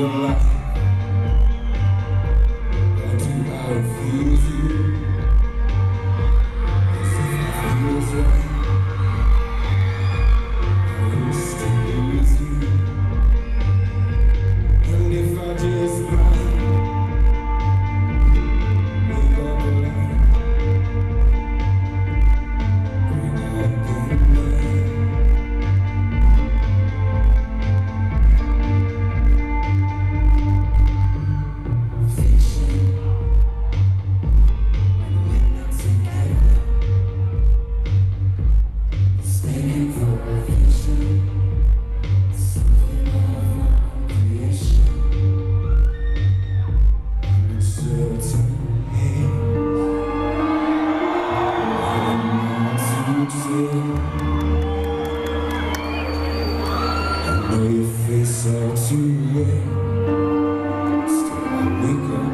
alive. Why do I refuse you? As if it feels right. I used to lose you. And if I just might wake up alive, bring out the night. I know your face all too well. Still I wake up